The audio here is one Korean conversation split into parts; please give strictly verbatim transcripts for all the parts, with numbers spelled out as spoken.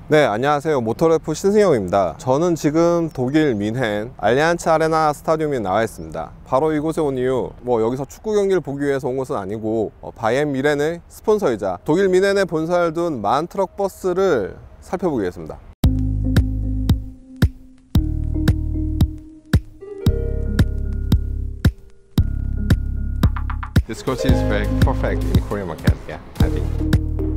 네, 안녕하세요. 모터래프 신승영입니다. 저는 지금 독일 민헨 알리안츠 아레나 스타디움에 나와 있습니다. 바로 이곳에 온 이유, 뭐 여기서 축구 경기를 보기 위해서 온 것은 아니고 어, 바이에른 뮌헨의 스폰서이자 독일 민헨에 본사를 둔 만 트럭 버스를 살펴보기 위해서입니다. This coach is very perfect in Korean market. Yeah, I think.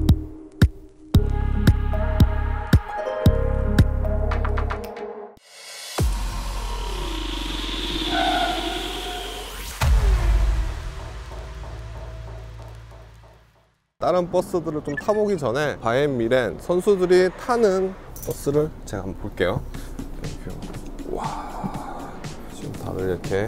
다른 버스들을 좀 타보기 전에 바이에른 뮌헨 선수들이 타는 버스를 제가 한번 볼게요. 와, 지금 다들 이렇게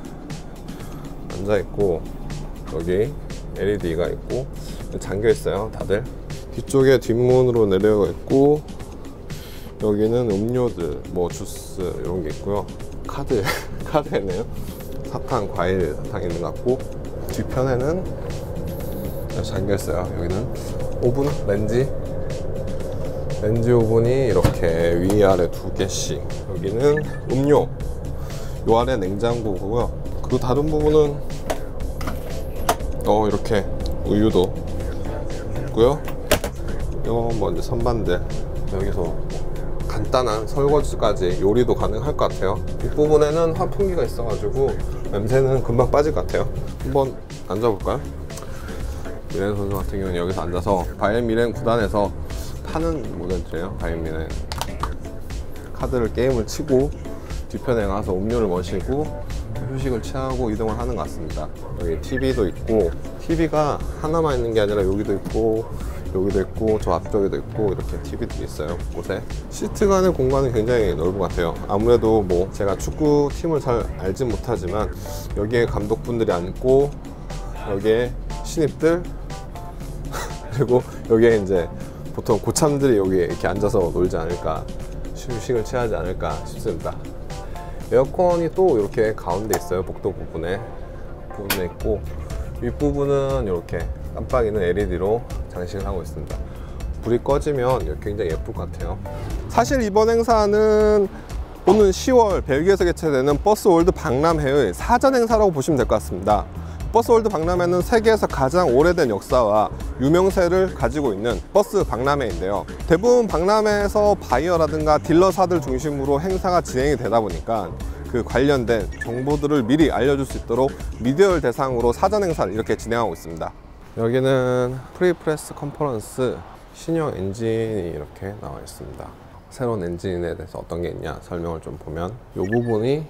앉아있고 여기 엘이디가 있고 잠겨있어요. 다들 뒤쪽에 뒷문으로 내려가 있고 여기는 음료들, 뭐 주스 이런 게 있고요. 카드, 카드에는 사탕, 과일 사탕 있는 것 같고 뒤편에는 잠겨있어요. 여기는 오븐, 렌지 렌지 오븐이 이렇게 위아래 두 개씩. 여기는 음료, 요 아래 냉장고고요. 그리고 다른 부분은 어 이렇게 우유도 있고요. 이거 뭐 이제 선반들, 여기서 간단한 설거지까지 요리도 가능할 것 같아요. 뒷부분에는 환풍기가 있어가지고 냄새는 금방 빠질 것 같아요. 한번 앉아볼까요? 뮌헨 선수 같은 경우는 여기서 앉아서 바이에른 뮌헨 구단에서 타는 모델들이에요. 바이에른 뮌헨 카드를 게임을 치고 뒤편에 가서 음료를 마시고 휴식을 취하고 이동을 하는 것 같습니다. 여기 티비도 있고, 티비가 하나만 있는 게 아니라 여기도 있고 여기도 있고 저 앞쪽에도 있고 이렇게 티비들이 있어요. 곳에 시트 간의 공간은 굉장히 넓은 것 같아요. 아무래도 뭐 제가 축구 팀을 잘 알진 못하지만 여기에 감독분들이 앉고 여기에 신입들 그리고 여기에 이제 보통 고참들이 여기에 이렇게 앉아서 놀지 않을까, 휴식을 취하지 않을까 싶습니다. 에어컨이 또 이렇게 가운데 있어요. 복도 부분에 부분에 있고, 윗부분은 이렇게 깜빡이는 엘이디로 장식을 하고 있습니다. 불이 꺼지면 굉장히 예쁠 것 같아요. 사실 이번 행사는 오는 시월 벨기에에서 개최되는 버스월드 박람회의 사전 행사라고 보시면 될 것 같습니다. 버스월드 박람회는 세계에서 가장 오래된 역사와 유명세를 가지고 있는 버스 박람회인데요. 대부분 박람회에서 바이어라든가 딜러사들 중심으로 행사가 진행이 되다 보니까 그 관련된 정보들을 미리 알려줄 수 있도록 미디어를 대상으로 사전 행사를 이렇게 진행하고 있습니다. 여기는 프리프레스 컨퍼런스 신형 엔진이 이렇게 나와 있습니다. 새로운 엔진에 대해서 어떤 게 있냐 설명을 좀 보면 이 부분이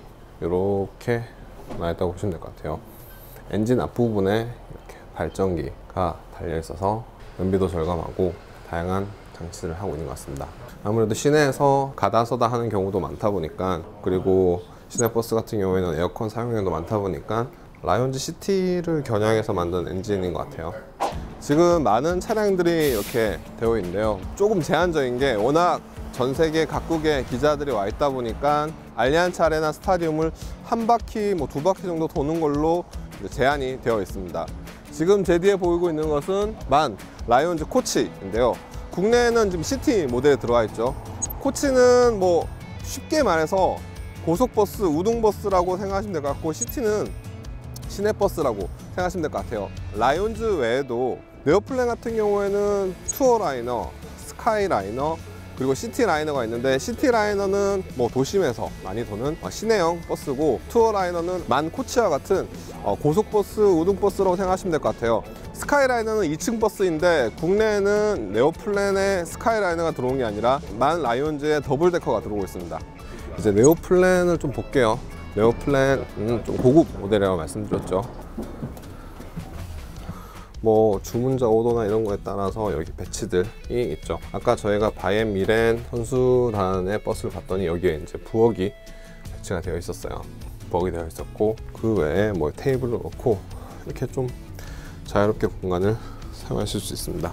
이렇게 나와 있다고 보시면 될 것 같아요. 엔진 앞부분에 이렇게 발전기가 달려 있어서 연비도 절감하고 다양한 장치를 하고 있는 것 같습니다. 아무래도 시내에서 가다 서다 하는 경우도 많다 보니까, 그리고 시내버스 같은 경우에는 에어컨 사용량도 많다 보니까 라이온즈 시티를 겨냥해서 만든 엔진인 것 같아요. 지금 많은 차량들이 이렇게 되어 있는데요. 조금 제한적인 게 워낙 전 세계 각국의 기자들이 와 있다 보니까 알리안츠 아레나 스타디움을 한 바퀴, 뭐 두 바퀴 정도 도는 걸로 제한이 되어 있습니다. 지금 제 뒤에 보이고 있는 것은 만 라이온즈 코치인데요. 국내에는 지금 시티 모델에 들어가 있죠. 코치는 뭐 쉽게 말해서 고속버스, 우등버스라고 생각하시면 될 것 같고, 시티는 시내버스라고 생각하시면 될 것 같아요. 라이온즈 외에도 네오플랜 같은 경우에는 투어라이너, 스카이라이너, 그리고 시티라이너가 있는데, 시티라이너는 뭐 도심에서 많이 도는 시내형 버스고, 투어라이너는 만 코치와 같은 고속버스, 우등버스라고 생각하시면 될 것 같아요. 스카이라이너는 이 층 버스인데 국내에는 네오플랜의 스카이라이너가 들어온 게 아니라 만 라이온즈의 더블데커가 들어오고 있습니다. 이제 네오플랜을 좀 볼게요. 네오플랜은 좀 고급 모델이라고 말씀드렸죠. 뭐 주문자 오도나 이런 거에 따라서 여기 배치들이 있죠. 아까 저희가 바이에른 뮌헨 선수단의 버스를 봤더니 여기에 이제 부엌이 배치가 되어 있었어요. 부엌이 되어 있었고, 그 외에 뭐 테이블을 놓고 이렇게 좀 자유롭게 공간을 사용하실 수 있습니다.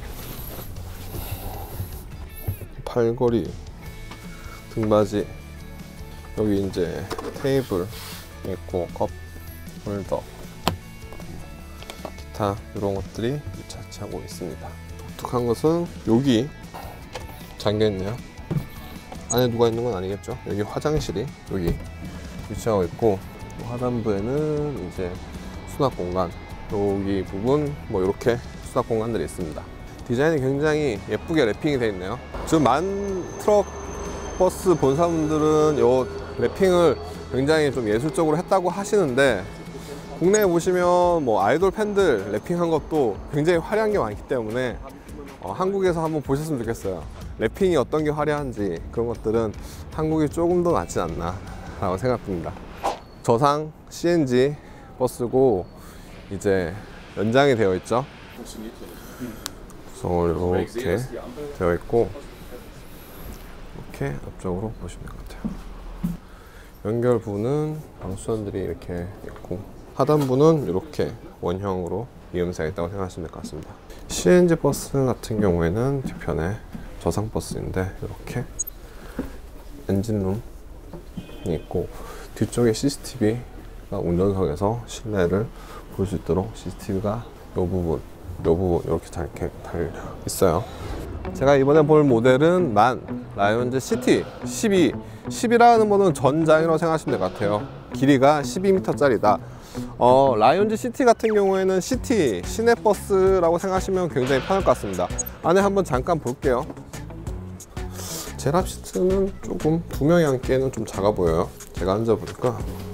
팔걸이, 등받이, 여기 이제 테이블 있고 컵 홀더, 기타 이런 것들이 차치하고 있습니다. 독특한 것은 여기 잠겨있네요. 안에 누가 있는 건 아니겠죠? 여기 화장실이 여기 위치하고 있고, 하단부에는 이제 수납 공간, 여기 부분 뭐 이렇게 수납 공간들이 있습니다. 디자인이 굉장히 예쁘게 랩핑이 되어 있네요. 지금 만 트럭 버스 본사분들은 이 랩핑을 굉장히 좀 예술적으로 했다고 하시는데, 국내에 보시면 뭐 아이돌 팬들 랩핑한 것도 굉장히 화려한 게 많기 때문에 어, 한국에서 한번 보셨으면 좋겠어요. 랩핑이 어떤 게 화려한지, 그런 것들은 한국이 조금 더 낫지 않나 라고 생각합니다. 저상 씨엔지 버스고 이제 연장이 되어 있죠. 구성을 이렇게 되어 있고, 이렇게 앞쪽으로 보시면 될 것 같아요. 연결 부는 방수선들이 이렇게 있고, 하단부는 이렇게 원형으로 이음새가 있다고 생각하시면 될 것 같습니다. 씨엔지 버스 같은 경우에는 뒤편에 저상 버스인데 이렇게 엔진룸이 있고, 뒤쪽에 씨씨티비가 운전석에서 실내를 볼 수 있도록 씨씨티비가 이 부분, 이 부분 이렇게 잘 이렇게 달려 있어요. 제가 이번에 볼 모델은 만 라이온즈 시티 십이, 십이라는 거는 전장이라고 생각하시면 될 것 같아요. 길이가 십이 미터짜리다. 어, 라이온즈 시티 같은 경우에는 시티, 시내버스라고 생각하시면 굉장히 편할 것 같습니다. 안에 한번 잠깐 볼게요. 제랍 시트는 조금 두 명이 앉기에는 좀 작아 보여요. 제가 앉아보니까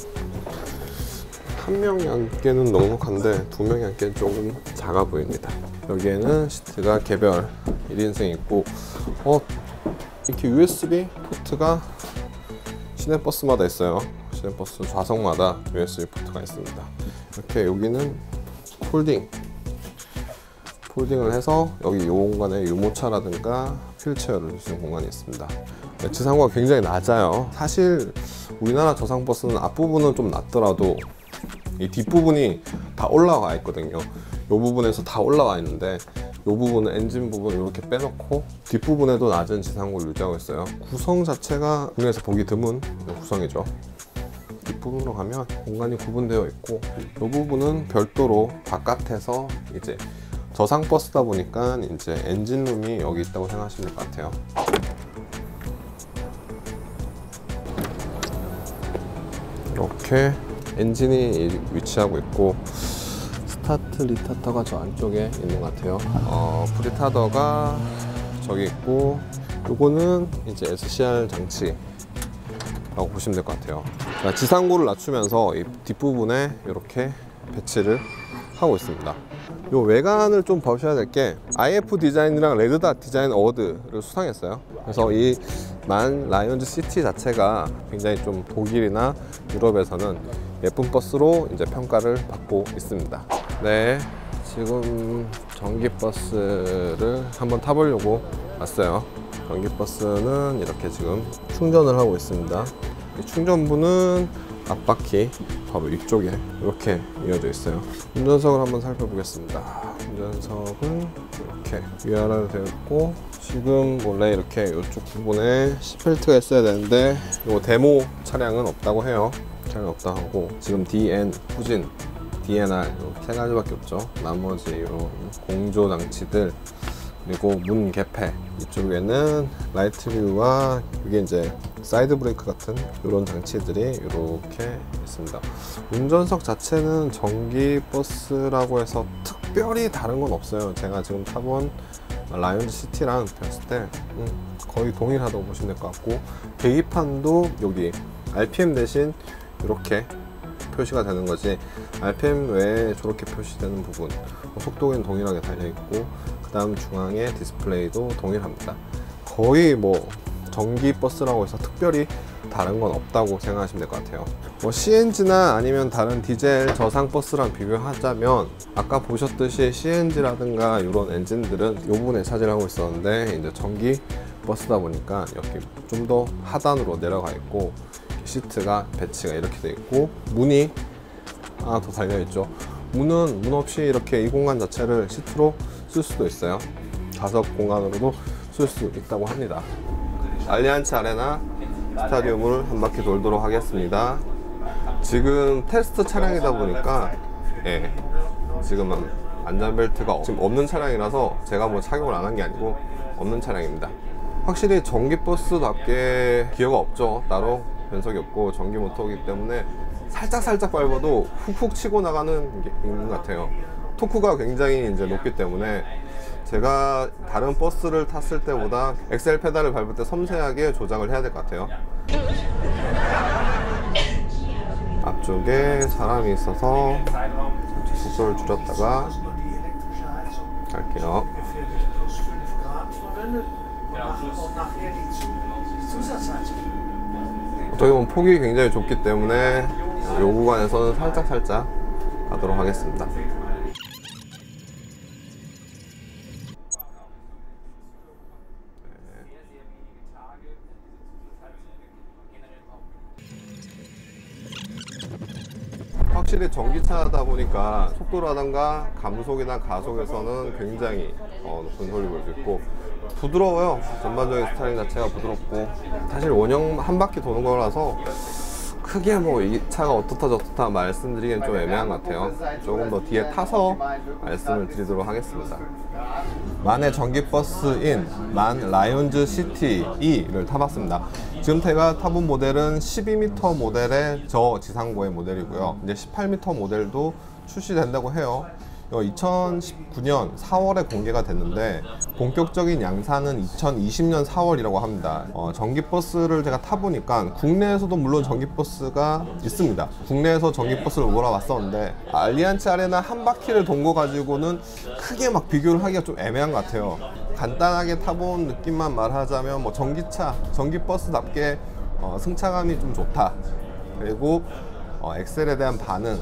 한 명이 앉기에는 넉넉한데 두 명이 앉기에는 조금 작아 보입니다. 여기에는 시트가 개별 일 인승 있고, 어, 이렇게 유에스비 포트가 시내버스마다 있어요. 시내버스 좌석마다 유에스비 포트가 있습니다. 이렇게 여기는 폴딩 폴딩을 해서 여기 이 공간에 유모차라든가 휠체어를 둘 수 있는 공간이 있습니다. 네, 지상고가 굉장히 낮아요. 사실 우리나라 저상버스는 앞부분은 좀 낮더라도 이 뒷부분이 다 올라와 있거든요. 이 부분에서 다 올라와 있는데, 이 부분은 엔진 부분 이렇게 빼놓고 뒷부분에도 낮은 지상고를 유지하고 있어요. 구성 자체가 국내에서 보기 드문 구성이죠. 뒷부분으로 가면 공간이 구분되어 있고, 이 부분은 별도로 바깥에서 이제 저상 버스다 보니까 이제 엔진룸이 여기 있다고 생각하시면 될 것 같아요. 이렇게 엔진이 위치하고 있고, 스타트 리타터가 저 안쪽에 있는 것 같아요. 어, 프리타더가 저기 있고, 요거는 이제 에스씨알 장치라고 보시면 될 것 같아요. 지상고를 낮추면서 이 뒷부분에 이렇게 배치를 하고 있습니다. 요 외관을 좀 보셔야 될 게, 아이에프 디자인이랑 레드닷 디자인 어워드를 수상했어요. 그래서 이 만 라이온즈 시티 자체가 굉장히 좀 독일이나 유럽에서는 예쁜 버스로 이제 평가를 받고 있습니다. 네, 지금 전기버스를 한번 타보려고 왔어요. 전기버스는 이렇게 지금 충전을 하고 있습니다. 이 충전부는 앞바퀴 바로 이쪽에 이렇게 이어져 있어요. 운전석을 한번 살펴보겠습니다. 운전석은 이렇게 위아래로 되어 있고, 지금 원래 이렇게 이쪽 부분에 시트벨트가 있어야 되는데 이 데모 차량은 없다고 해요. 차량이 없다 하고, 지금 디엔, 후진, 디엔알 세 가지밖에 없죠. 나머지 이런 공조 장치들, 그리고 문 개폐, 이쪽에는 라이트 뷰와 이게 이제 사이드 브레이크 같은 이런 장치들이 이렇게 있습니다. 운전석 자체는 전기 버스라고 해서 특별히 다른 건 없어요. 제가 지금 타본 라이온즈 시티랑 비했을 때 음, 거의 동일하다고 보시면 될 것 같고, 계기판도 여기 알피엠 대신 이렇게 표시가 되는 거지, 알피엠 외에 저렇게 표시되는 부분, 속도는 동일하게 달려있고, 그 다음 중앙에 디스플레이도 동일합니다. 거의 뭐 전기 버스라고 해서 특별히 다른 건 없다고 생각하시면 될 것 같아요. 뭐 씨엔지나 아니면 다른 디젤 저상 버스랑 비교하자면, 아까 보셨듯이 씨엔지라든가 이런 엔진들은 이 부분에 차지를 하고 있었는데, 이제 전기 버스다 보니까 여기 좀 더 하단으로 내려가 있고, 시트가 배치가 이렇게 돼 있고, 문이 하나 더 달려 있죠. 문은 문 없이 이렇게 이 공간 자체를 시트로 쓸 수도 있어요. 좌석 공간으로도 쓸 수 있다고 합니다. 알리안츠 아레나 스타디움을 한 바퀴 돌도록 하겠습니다. 지금 테스트 차량이다 보니까 예, 지금은 안전벨트가 지금 없는 차량이라서 제가 뭐 착용을 안 한 게 아니고 없는 차량입니다. 확실히 전기버스답게 기어가 없죠. 따로 변속이 없고 전기 모터이기 때문에 살짝살짝 밟아도 훅훅 치고 나가는 게 있는 것 같아요. 토크가 굉장히 이제 높기 때문에 제가 다른 버스를 탔을 때보다 엑셀 페달을 밟을 때 섬세하게 조작을 해야 될 것 같아요. 앞쪽에 사람이 있어서 속도를 줄였다가 갈게요. 어떻게 보면 폭이 굉장히 좁기 때문에 이 구간에서는 살짝살짝 가도록 하겠습니다. 확실히 전기차다 보니까 속도라던가 감속이나 가속에서는 굉장히 어, 높은 소리를 볼 수 있고 부드러워요. 전반적인 스타일링 자체가 부드럽고 사실 원형 한 바퀴 도는 거라서 크게 뭐 이 차가 어떻다 저떻다 말씀드리기엔 좀 애매한 것 같아요. 조금 더 뒤에 타서 말씀을 드리도록 하겠습니다. 만의 전기버스인 만 라이온즈 시티 이를 타봤습니다. 지금 제가 타본 모델은 십이 미터 모델의 저지상고의 모델이고요. 이제 십팔 미터 모델도 출시된다고 해요. 이천십구 년 사월에 공개가 됐는데 본격적인 양산은 이천이십 년 사월이라고 합니다. 어, 전기버스를 제가 타보니까 국내에서도 물론 전기버스가 있습니다. 국내에서 전기버스를 몰아봤었는데 알리안츠 아레나 한 바퀴를 돈 거 가지고는 크게 막 비교를 하기가 좀 애매한 것 같아요. 간단하게 타본 느낌만 말하자면 뭐 전기차, 전기버스답게 어, 승차감이 좀 좋다. 그리고 어, 엑셀에 대한 반응,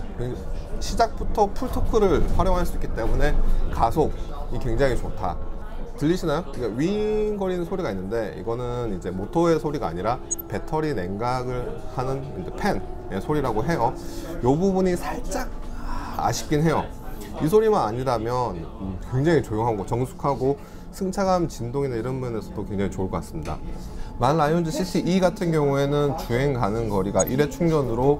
시작부터 풀토크를 활용할 수 있기 때문에 가속이 굉장히 좋다. 들리시나요? 그러니까 윙거리는 소리가 있는데 이거는 이제 모터의 소리가 아니라 배터리 냉각을 하는 팬의 소리라고 해요. 이 부분이 살짝 아쉽긴 해요. 이 소리만 아니라면 굉장히 조용하고 정숙하고 승차감 진동이나 이런 면에서도 굉장히 좋을 것 같습니다. 만 라이온즈 시티 이 같은 경우에는 주행 가는 거리가 일 회 충전으로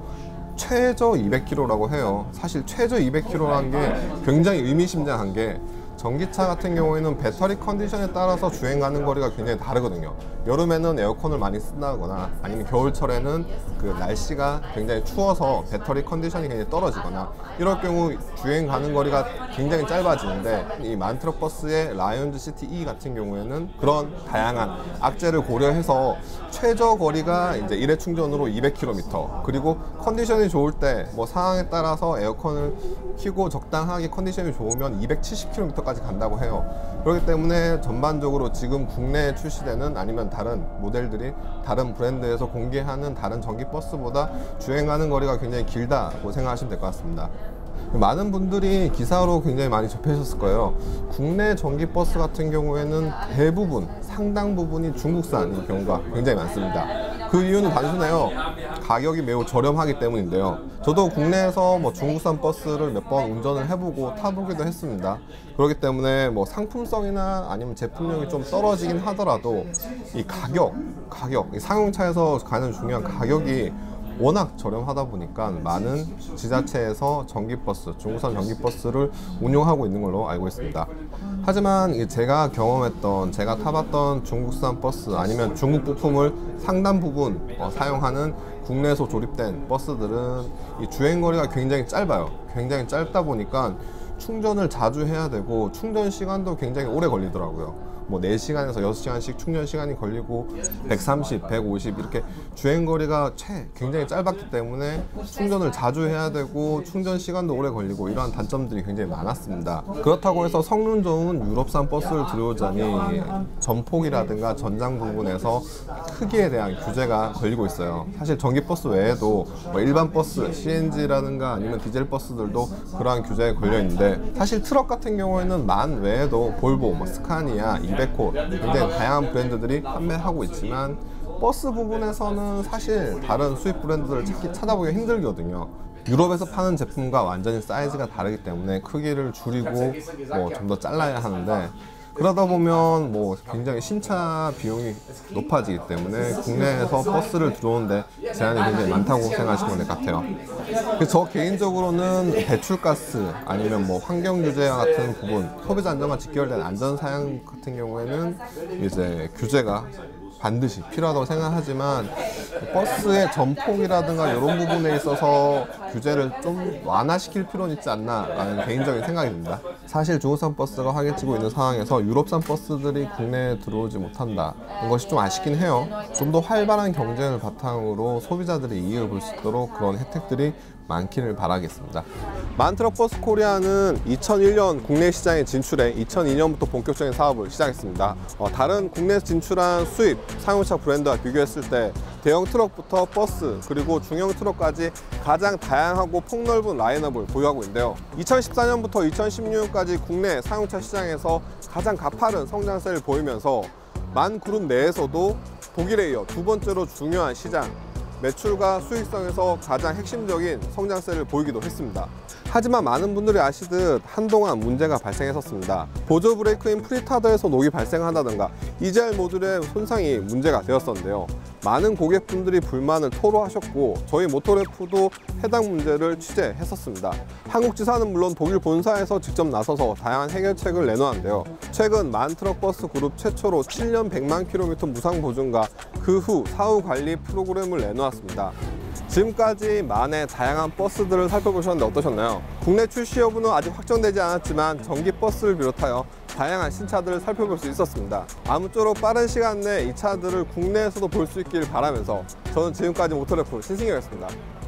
최저 이백 킬로미터라고 해요. 사실 최저 이백 킬로미터라는 게 굉장히 의미심장한 게 전기차 같은 경우에는 배터리 컨디션에 따라서 주행 가는 거리가 굉장히 다르거든요. 여름에는 에어컨을 많이 쓴다거나 아니면 겨울철에는 그 날씨가 굉장히 추워서 배터리 컨디션이 굉장히 떨어지거나 이럴 경우 주행 가는 거리가 굉장히 짧아지는데 이 만트럭 버스의 라이온즈 시티 이 같은 경우에는 그런 다양한 악재를 고려해서 최저 거리가 이제 일 회 충전으로 이백 킬로미터, 그리고 컨디션이 좋을 때 뭐 상황에 따라서 에어컨을 켜고 적당하게 컨디션이 좋으면 이백칠십 킬로미터까지 간다고 해요. 그렇기 때문에 전반적으로 지금 국내에 출시되는 아니면 다른 모델들이 다른 브랜드에서 공개하는 다른 전기버스보다 주행하는 거리가 굉장히 길다고 생각하시면 될 것 같습니다. 많은 분들이 기사로 굉장히 많이 접하셨을 거예요. 국내 전기버스 같은 경우에는 대부분, 상당 부분이 중국산인 경우가 굉장히 많습니다. 그 이유는 단순해요. 가격이 매우 저렴하기 때문인데요. 저도 국내에서 뭐 중국산 버스를 몇 번 운전을 해보고 타보기도 했습니다. 그렇기 때문에 뭐 상품성이나 아니면 제품력이 좀 떨어지긴 하더라도 이 가격, 가격, 이 상용차에서 가장 중요한 가격이 워낙 저렴하다 보니까 많은 지자체에서 전기버스, 중국산 전기버스를 운용하고 있는 걸로 알고 있습니다. 하지만 제가 경험했던, 제가 타봤던 중국산 버스 아니면 중국 부품을 상당 부분 어, 사용하는 국내에서 조립된 버스들은 이 주행거리가 굉장히 짧아요. 굉장히 짧다 보니까 충전을 자주 해야 되고 충전 시간도 굉장히 오래 걸리더라고요. 뭐 네 시간에서 여섯 시간씩 충전 시간이 걸리고 백삼십, 백오십 이렇게 주행거리가 최 굉장히 짧았기 때문에 충전을 자주 해야 되고 충전 시간도 오래 걸리고 이러한 단점들이 굉장히 많았습니다. 그렇다고 해서 성능 좋은 유럽산 버스를 들여오자니 전폭이라든가 전장 부분에서 크기에 대한 규제가 걸리고 있어요. 사실 전기버스 외에도 뭐 일반 버스, 씨엔지라든가 아니면 디젤 버스들도 그러한 규제에 걸려 있는데 사실 트럭 같은 경우에는 만 외에도 볼보, 뭐 스카니아, 이베코 굉장히 다양한 브랜드들이 판매하고 있지만 버스 부분에서는 사실 다른 수입 브랜드들을 찾기, 찾아보기 힘들거든요. 유럽에서 파는 제품과 완전히 사이즈가 다르기 때문에 크기를 줄이고 뭐 좀 더 잘라야 하는데 그러다 보면 뭐 굉장히 신차 비용이 높아지기 때문에 국내에서 버스를 들어오는데 제한이 굉장히 많다고 생각하시면 될 것 같아요. 그래서 저 개인적으로는 배출가스 아니면 뭐 환경 규제 같은 부분, 소비자 안전과 직결된 안전 사양 같은 경우에는 이제 규제가 반드시 필요하다고 생각하지만 버스의 전폭이라든가 이런 부분에 있어서 규제를 좀 완화시킬 필요는 있지 않나 라는 개인적인 생각이 듭니다. 사실 중국산 버스가 활개치고 있는 상황에서 유럽산 버스들이 국내에 들어오지 못한다는 것이 좀 아쉽긴 해요. 좀 더 활발한 경쟁을 바탕으로 소비자들이 이익을 볼 수 있도록 그런 혜택들이 많기를 바라겠습니다. 만트럭버스 코리아는 이천일 년 국내 시장에 진출해 이천이 년부터 본격적인 사업을 시작했습니다. 어, 다른 국내 진출한 수입 상용차 브랜드와 비교했을 때 대형 트럭부터 버스 그리고 중형 트럭까지 가장 다양하고 폭넓은 라인업을 보유하고 있는데요. 이천십사 년부터 이천십육 년까지 국내 상용차 시장에서 가장 가파른 성장세를 보이면서 만 그룹 내에서도 독일에 이어 두 번째로 중요한 시장, 매출과 수익성에서 가장 핵심적인 성장세를 보이기도 했습니다. 하지만 많은 분들이 아시듯 한동안 문제가 발생했었습니다. 보조 브레이크인 프리타더에서 녹이 발생한다든가 이지알 모듈의 손상이 문제가 되었었는데요. 많은 고객분들이 불만을 토로하셨고 저희 모토레프도 해당 문제를 취재했었습니다. 한국지사는 물론 독일 본사에서 직접 나서서 다양한 해결책을 내놓았는데요. 최근 만트럭버스 그룹 최초로 칠 년 백만 킬로미터 무상 보증과 그 후 사후 관리 프로그램을 내놓았습니다. 지금까지 만의 다양한 버스들을 살펴보셨는데 어떠셨나요? 국내 출시 여부는 아직 확정되지 않았지만 전기 버스를 비롯하여 다양한 신차들을 살펴볼 수 있었습니다. 아무쪼록 빠른 시간 내에 이 차들을 국내에서도 볼 수 있길 바라면서 저는 지금까지 모토레프 신승이었습니다.